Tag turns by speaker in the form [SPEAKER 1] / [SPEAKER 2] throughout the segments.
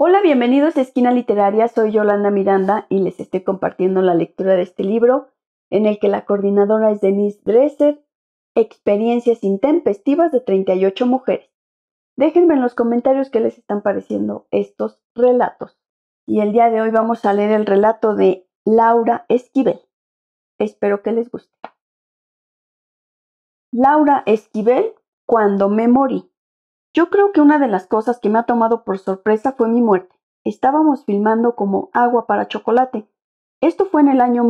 [SPEAKER 1] Hola, bienvenidos a Esquina Literaria, soy Yolanda Miranda y les estoy compartiendo la lectura de este libro en el que la coordinadora es Denise Dresser, Experiencias intempestivas de 38 mujeres. Déjenme en los comentarios qué les están pareciendo estos relatos. Y el día de hoy vamos a leer el relato de Laura Esquivel. Espero que les guste. Laura Esquivel, cuando me morí. Yo creo que una de las cosas que me ha tomado por sorpresa fue mi muerte. Estábamos filmando como Agua para Chocolate. Esto fue en el año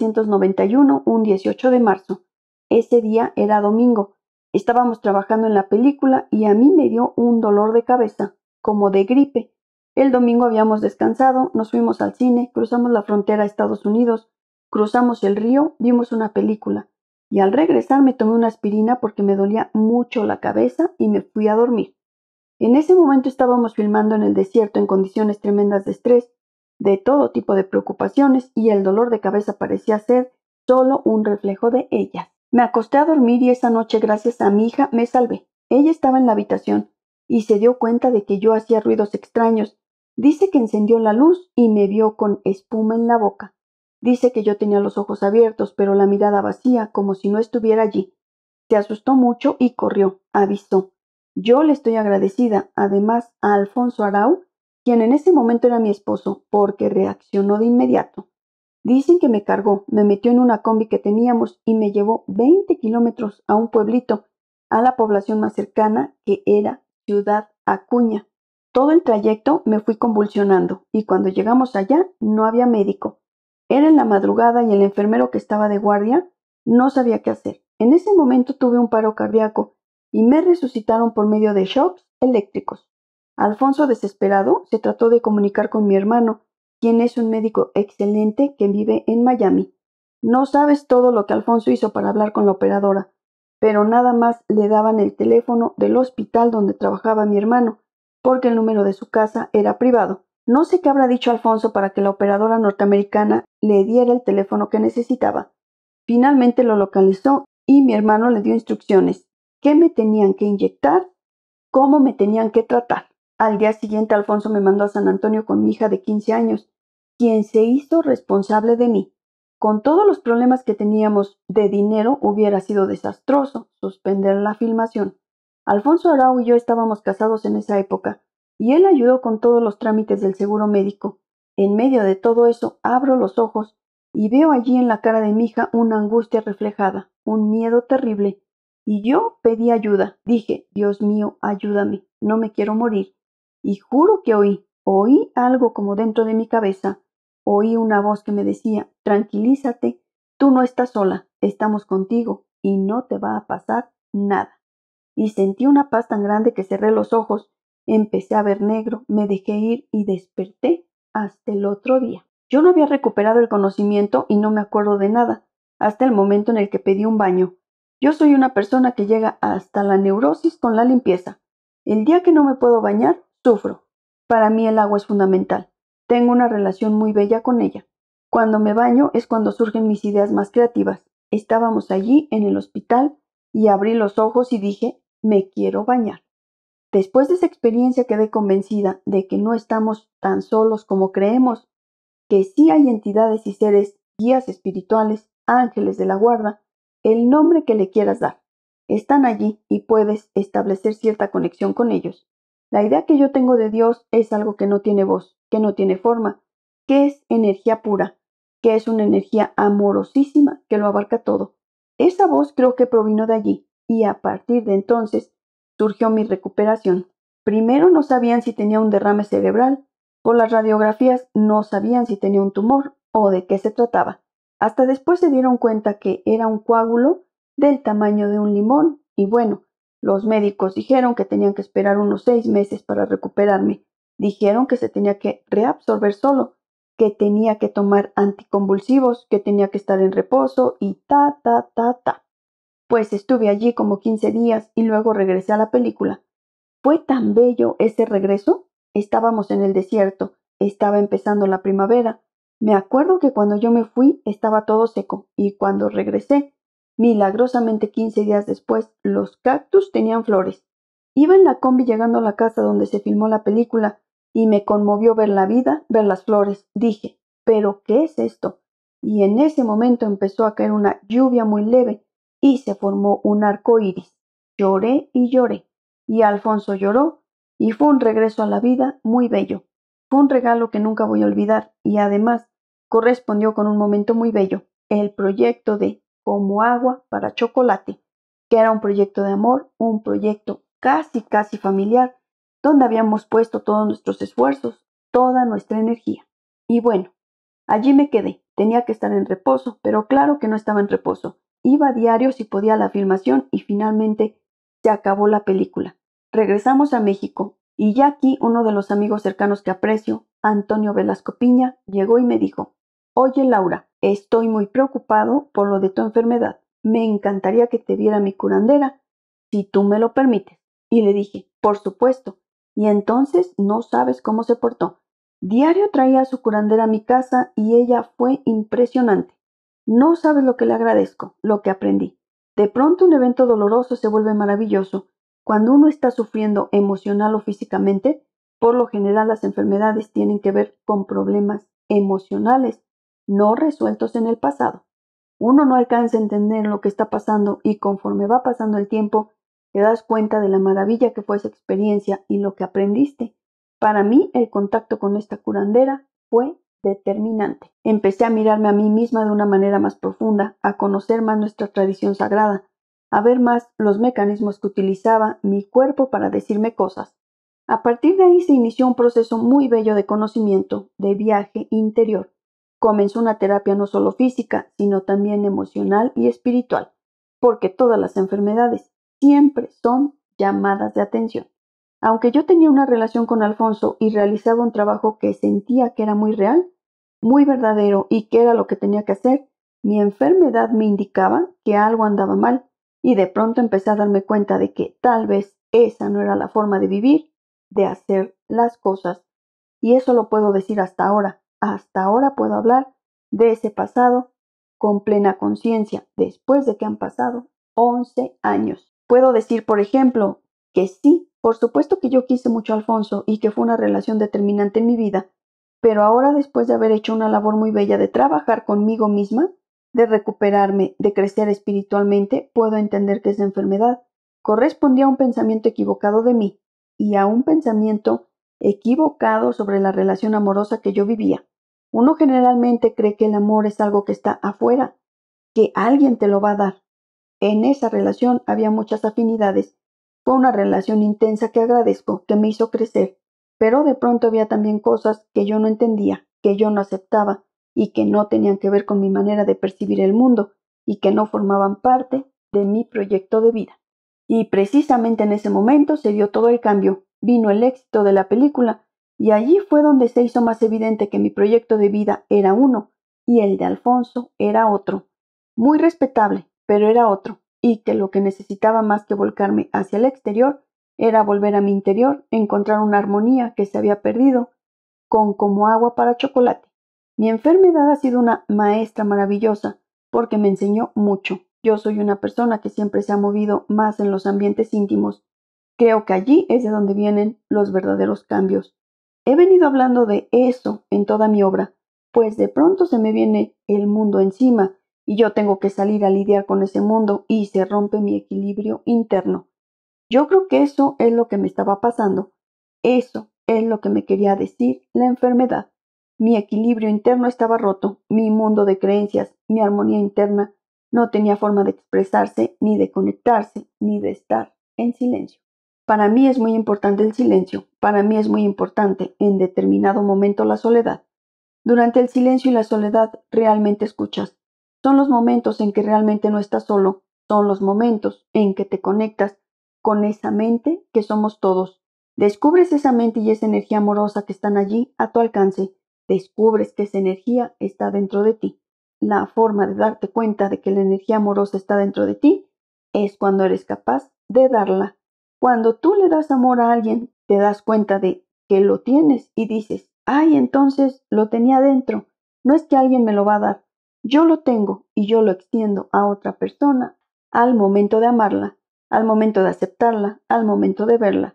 [SPEAKER 1] 1991, un 18 de marzo. Ese día era domingo. Estábamos trabajando en la película y a mí me dio un dolor de cabeza, como de gripe. El domingo habíamos descansado, nos fuimos al cine, cruzamos la frontera a Estados Unidos, cruzamos el río, vimos una película. Y al regresar me tomé una aspirina porque me dolía mucho la cabeza y me fui a dormir. En ese momento estábamos filmando en el desierto en condiciones tremendas de estrés, de todo tipo de preocupaciones, y el dolor de cabeza parecía ser solo un reflejo de ellas. Me acosté a dormir y esa noche, gracias a mi hija, me salvé. Ella estaba en la habitación y se dio cuenta de que yo hacía ruidos extraños. Dice que encendió la luz y me vio con espuma en la boca. Dice que yo tenía los ojos abiertos, pero la mirada vacía, como si no estuviera allí. Se asustó mucho y corrió, avisó. Yo le estoy agradecida, además, a Alfonso Arau, quien en ese momento era mi esposo, porque reaccionó de inmediato. Dicen que me cargó, me metió en una combi que teníamos y me llevó 20 kilómetros a un pueblito, a la población más cercana, que era Ciudad Acuña. Todo el trayecto me fui convulsionando, y cuando llegamos allá no había médico. Era en la madrugada y el enfermero que estaba de guardia no sabía qué hacer. En ese momento tuve un paro cardíaco y me resucitaron por medio de shocks eléctricos. Alfonso, desesperado, se trató de comunicar con mi hermano, quien es un médico excelente que vive en Miami. No sabes todo lo que Alfonso hizo para hablar con la operadora, pero nada más le daban el teléfono del hospital donde trabajaba mi hermano, porque el número de su casa era privado. No sé qué habrá dicho Alfonso para que la operadora norteamericana le diera el teléfono que necesitaba. Finalmente lo localizó y mi hermano le dio instrucciones. ¿Qué me tenían que inyectar? ¿Cómo me tenían que tratar? Al día siguiente Alfonso me mandó a San Antonio con mi hija de 15 años, quien se hizo responsable de mí. Con todos los problemas que teníamos de dinero hubiera sido desastroso suspender la filmación. Alfonso Arau y yo estábamos casados en esa época, y él ayudó con todos los trámites del seguro médico. En medio de todo eso abro los ojos y veo allí en la cara de mi hija una angustia reflejada, un miedo terrible. Y yo pedí ayuda. Dije, Dios mío, ayúdame, no me quiero morir. Y juro que oí algo como dentro de mi cabeza. Oí una voz que me decía, tranquilízate, tú no estás sola, estamos contigo y no te va a pasar nada. Y sentí una paz tan grande que cerré los ojos, empecé a ver negro, me dejé ir y desperté hasta el otro día. Yo no había recuperado el conocimiento y no me acuerdo de nada, hasta el momento en el que pedí un baño. Yo soy una persona que llega hasta la neurosis con la limpieza. El día que no me puedo bañar, sufro. Para mí el agua es fundamental. Tengo una relación muy bella con ella. Cuando me baño es cuando surgen mis ideas más creativas. Estábamos allí en el hospital y abrí los ojos y dije, me quiero bañar. Después de esa experiencia quedé convencida de que no estamos tan solos como creemos, que sí hay entidades y seres, guías espirituales, ángeles de la guarda, el nombre que le quieras dar. Están allí y puedes establecer cierta conexión con ellos. La idea que yo tengo de Dios es algo que no tiene voz, que no tiene forma, que es energía pura, que es una energía amorosísima que lo abarca todo. Esa voz creo que provino de allí y a partir de entonces surgió mi recuperación. Primero no sabían si tenía un derrame cerebral. Por las radiografías no sabían si tenía un tumor o de qué se trataba. Hasta después se dieron cuenta que era un coágulo del tamaño de un limón y bueno, los médicos dijeron que tenían que esperar unos 6 meses para recuperarme. Dijeron que se tenía que reabsorber solo, que tenía que tomar anticonvulsivos, que tenía que estar en reposo y ta. Pues estuve allí como 15 días y luego regresé a la película. Fue tan bello ese regreso. Estábamos en el desierto, estaba empezando la primavera. Me acuerdo que cuando yo me fui estaba todo seco y cuando regresé, milagrosamente 15 días después, los cactus tenían flores. Iba en la combi llegando a la casa donde se filmó la película y me conmovió ver la vida, ver las flores. Dije, ¿pero qué es esto? Y en ese momento empezó a caer una lluvia muy leve y se formó un arco iris. Lloré y lloré, y Alfonso lloró, y fue un regreso a la vida muy bello. Fue un regalo que nunca voy a olvidar, y además correspondió con un momento muy bello, el proyecto de Como agua para chocolate, que era un proyecto de amor, un proyecto casi familiar, donde habíamos puesto todos nuestros esfuerzos, toda nuestra energía. Y bueno, allí me quedé. Tenía que estar en reposo, pero claro que no estaba en reposo. Iba a diario si podía a la filmación y finalmente se acabó la película. Regresamos a México y ya aquí uno de los amigos cercanos que aprecio, Antonio Velasco Piña, llegó y me dijo, «Oye Laura, estoy muy preocupado por lo de tu enfermedad. Me encantaría que te viera mi curandera, si tú me lo permites». Y le dije, «Por supuesto». Y entonces no sabes cómo se portó. Diario traía a su curandera a mi casa y ella fue impresionante. No sabes lo que le agradezco, lo que aprendí. De pronto un evento doloroso se vuelve maravilloso. Cuando uno está sufriendo emocional o físicamente, por lo general las enfermedades tienen que ver con problemas emocionales no resueltos en el pasado. Uno no alcanza a entender lo que está pasando y conforme va pasando el tiempo, te das cuenta de la maravilla que fue esa experiencia y lo que aprendiste. Para mí, el contacto con esta curandera fue determinante. Empecé a mirarme a mí misma de una manera más profunda, a conocer más nuestra tradición sagrada, a ver más los mecanismos que utilizaba mi cuerpo para decirme cosas. A partir de ahí se inició un proceso muy bello de conocimiento, de viaje interior. Comenzó una terapia no solo física, sino también emocional y espiritual, porque todas las enfermedades siempre son llamadas de atención. Aunque yo tenía una relación con Alfonso y realizaba un trabajo que sentía que era muy real, muy verdadero y que era lo que tenía que hacer, mi enfermedad me indicaba que algo andaba mal y de pronto empecé a darme cuenta de que tal vez esa no era la forma de vivir, de hacer las cosas. Y eso lo puedo decir hasta ahora. Hasta ahora puedo hablar de ese pasado con plena conciencia, después de que han pasado 11 años. Puedo decir, por ejemplo, que sí, por supuesto que yo quise mucho a Alfonso y que fue una relación determinante en mi vida, pero ahora después de haber hecho una labor muy bella de trabajar conmigo misma, de recuperarme, de crecer espiritualmente, puedo entender que esa enfermedad correspondía a un pensamiento equivocado de mí y a un pensamiento equivocado sobre la relación amorosa que yo vivía. Uno generalmente cree que el amor es algo que está afuera, que alguien te lo va a dar. En esa relación había muchas afinidades. Fue una relación intensa que agradezco, que me hizo crecer, pero de pronto había también cosas que yo no entendía, que yo no aceptaba y que no tenían que ver con mi manera de percibir el mundo y que no formaban parte de mi proyecto de vida. Y precisamente en ese momento se dio todo el cambio, vino el éxito de la película y allí fue donde se hizo más evidente que mi proyecto de vida era uno y el de Alfonso era otro. Muy respetable, pero era otro, y que lo que necesitaba más que volcarme hacia el exterior era volver a mi interior, encontrar una armonía que se había perdido, con Como agua para chocolate. Mi enfermedad ha sido una maestra maravillosa, porque me enseñó mucho. Yo soy una persona que siempre se ha movido más en los ambientes íntimos. Creo que allí es de donde vienen los verdaderos cambios. He venido hablando de eso en toda mi obra, pues de pronto se me viene el mundo encima, y yo tengo que salir a lidiar con ese mundo y se rompe mi equilibrio interno. Yo creo que eso es lo que me estaba pasando. Eso es lo que me quería decir la enfermedad. Mi equilibrio interno estaba roto, mi mundo de creencias, mi armonía interna no tenía forma de expresarse, ni de conectarse, ni de estar en silencio. Para mí es muy importante el silencio, para mí es muy importante en determinado momento la soledad. Durante el silencio y la soledad realmente escuchas. Son los momentos en que realmente no estás solo, son los momentos en que te conectas con esa mente que somos todos. Descubres esa mente y esa energía amorosa que están allí a tu alcance. Descubres que esa energía está dentro de ti. La forma de darte cuenta de que la energía amorosa está dentro de ti es cuando eres capaz de darla. Cuando tú le das amor a alguien, te das cuenta de que lo tienes y dices, ay, entonces lo tenía dentro. No es que alguien me lo va a dar. Yo lo tengo y yo lo extiendo a otra persona al momento de amarla, al momento de aceptarla, al momento de verla.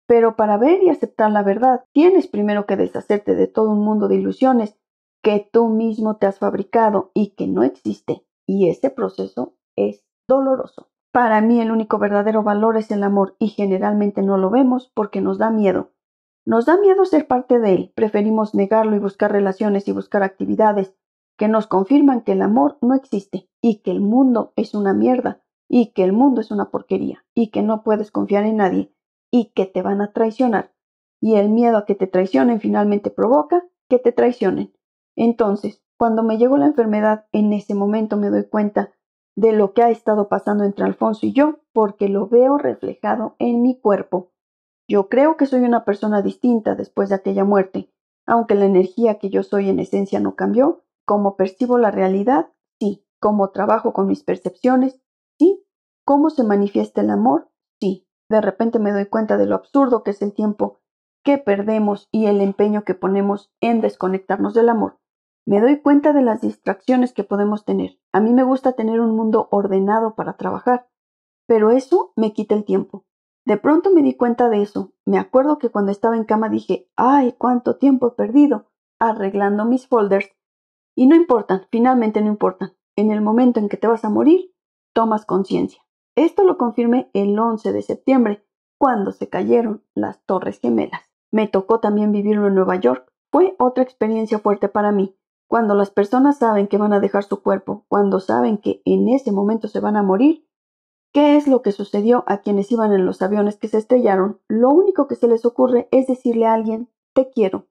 [SPEAKER 1] Pero para ver y aceptar la verdad, tienes primero que deshacerte de todo un mundo de ilusiones que tú mismo te has fabricado y que no existe. Y ese proceso es doloroso. Para mí el único verdadero valor es el amor y generalmente no lo vemos porque nos da miedo. Nos da miedo ser parte de él. Preferimos negarlo y buscar relaciones y buscar actividades que nos confirman que el amor no existe y que el mundo es una mierda y que el mundo es una porquería y que no puedes confiar en nadie y que te van a traicionar. Y el miedo a que te traicionen finalmente provoca que te traicionen. Entonces, cuando me llegó la enfermedad, en ese momento me doy cuenta de lo que ha estado pasando entre Alfonso y yo, porque lo veo reflejado en mi cuerpo. Yo creo que soy una persona distinta después de aquella muerte, aunque la energía que yo soy en esencia no cambió. Cómo percibo la realidad, sí. Cómo trabajo con mis percepciones, sí. Cómo se manifiesta el amor, sí. De repente me doy cuenta de lo absurdo que es el tiempo que perdemos y el empeño que ponemos en desconectarnos del amor. Me doy cuenta de las distracciones que podemos tener. A mí me gusta tener un mundo ordenado para trabajar, pero eso me quita el tiempo. De pronto me di cuenta de eso. Me acuerdo que cuando estaba en cama dije, ¡ay, cuánto tiempo he perdido! Arreglando mis folders. Y no importan, finalmente no importan. En el momento en que te vas a morir, tomas conciencia. Esto lo confirmé el 11 de septiembre, cuando se cayeron las Torres Gemelas. Me tocó también vivirlo en Nueva York. Fue otra experiencia fuerte para mí. Cuando las personas saben que van a dejar su cuerpo, cuando saben que en ese momento se van a morir, ¿qué es lo que sucedió a quienes iban en los aviones que se estrellaron? Lo único que se les ocurre es decirle a alguien, te quiero.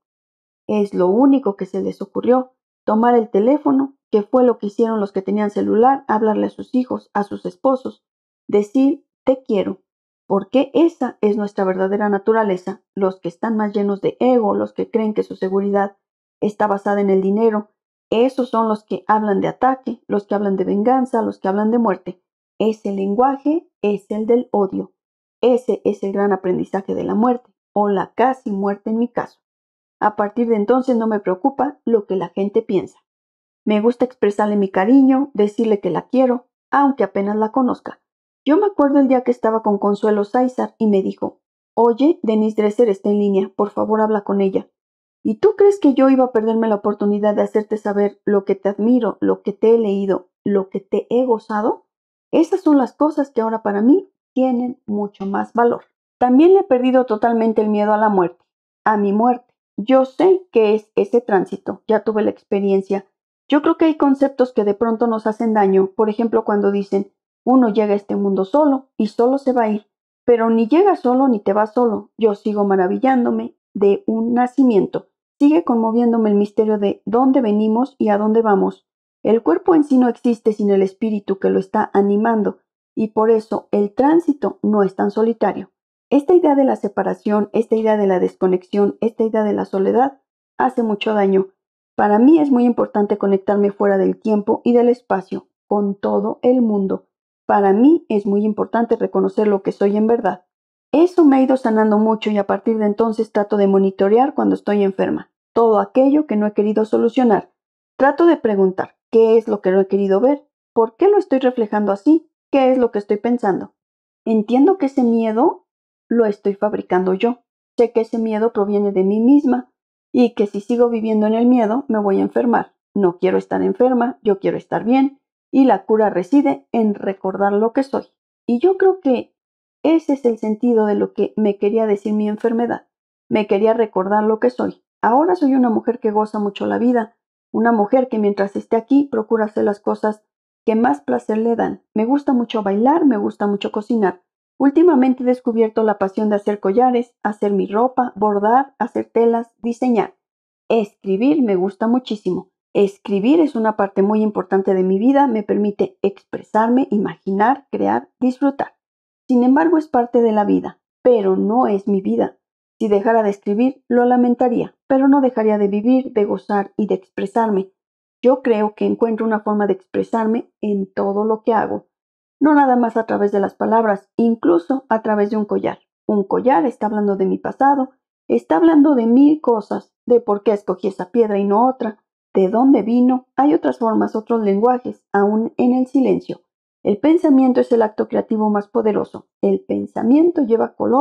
[SPEAKER 1] Es lo único que se les ocurrió. Tomar el teléfono, que fue lo que hicieron los que tenían celular, hablarle a sus hijos, a sus esposos, decir te quiero, porque esa es nuestra verdadera naturaleza. Los que están más llenos de ego, los que creen que su seguridad está basada en el dinero, esos son los que hablan de ataque, los que hablan de venganza, los que hablan de muerte. Ese lenguaje es el del odio. Ese es el gran aprendizaje de la muerte, o la casi muerte en mi caso. A partir de entonces no me preocupa lo que la gente piensa. Me gusta expresarle mi cariño, decirle que la quiero, aunque apenas la conozca. Yo me acuerdo el día que estaba con Consuelo Sáizar y me dijo, oye, Denise Dresser está en línea, por favor habla con ella. ¿Y tú crees que yo iba a perderme la oportunidad de hacerte saber lo que te admiro, lo que te he leído, lo que te he gozado? Esas son las cosas que ahora para mí tienen mucho más valor. También le he perdido totalmente el miedo a la muerte, a mi muerte. Yo sé qué es ese tránsito, ya tuve la experiencia. Yo creo que hay conceptos que de pronto nos hacen daño, por ejemplo cuando dicen, uno llega a este mundo solo y solo se va a ir, pero ni llega solo ni te va solo. Yo sigo maravillándome de un nacimiento, sigue conmoviéndome el misterio de dónde venimos y a dónde vamos. El cuerpo en sí no existe sin el espíritu que lo está animando, y por eso el tránsito no es tan solitario. Esta idea de la separación, esta idea de la desconexión, esta idea de la soledad, hace mucho daño. Para mí es muy importante conectarme fuera del tiempo y del espacio, con todo el mundo. Para mí es muy importante reconocer lo que soy en verdad. Eso me ha ido sanando mucho y a partir de entonces trato de monitorear cuando estoy enferma. Todo aquello que no he querido solucionar. Trato de preguntar, ¿qué es lo que no he querido ver? ¿Por qué lo estoy reflejando así? ¿Qué es lo que estoy pensando? Entiendo que ese miedo lo estoy fabricando yo. Sé que ese miedo proviene de mí misma y que si sigo viviendo en el miedo me voy a enfermar. No quiero estar enferma, yo quiero estar bien y la cura reside en recordar lo que soy. Y yo creo que ese es el sentido de lo que me quería decir mi enfermedad. Me quería recordar lo que soy. Ahora soy una mujer que goza mucho la vida, una mujer que mientras esté aquí procura hacer las cosas que más placer le dan. Me gusta mucho bailar, me gusta mucho cocinar. Últimamente he descubierto la pasión de hacer collares, hacer mi ropa, bordar, hacer telas, diseñar. Escribir me gusta muchísimo. Escribir es una parte muy importante de mi vida, me permite expresarme, imaginar, crear, disfrutar. Sin embargo, es parte de la vida, pero no es mi vida. Si dejara de escribir, lo lamentaría, pero no dejaría de vivir, de gozar y de expresarme. Yo creo que encuentro una forma de expresarme en todo lo que hago. No nada más a través de las palabras, incluso a través de un collar. Un collar está hablando de mi pasado, está hablando de mil cosas, de por qué escogí esa piedra y no otra, de dónde vino. Hay otras formas, otros lenguajes, aún en el silencio. El pensamiento es el acto creativo más poderoso. El pensamiento lleva color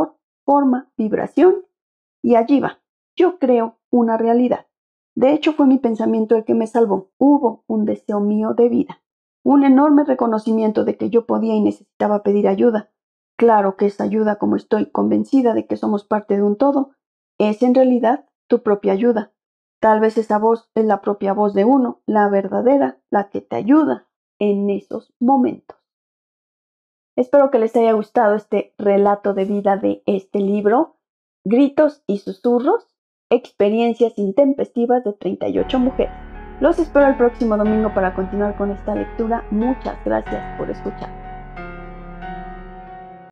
[SPEAKER 1] forma, vibración, y allí va. Yo creo una realidad. De hecho, fue mi pensamiento el que me salvó. Hubo un deseo mío de vida, un enorme reconocimiento de que yo podía y necesitaba pedir ayuda. Claro que esa ayuda, como estoy convencida de que somos parte de un todo, es en realidad tu propia ayuda. Tal vez esa voz es la propia voz de uno, la verdadera, la que te ayuda en esos momentos. Espero que les haya gustado este relato de vida de este libro, Gritos y Susurros, Experiencias Intempestivas de 38 Mujeres. Los espero el próximo domingo para continuar con esta lectura. Muchas gracias por escuchar.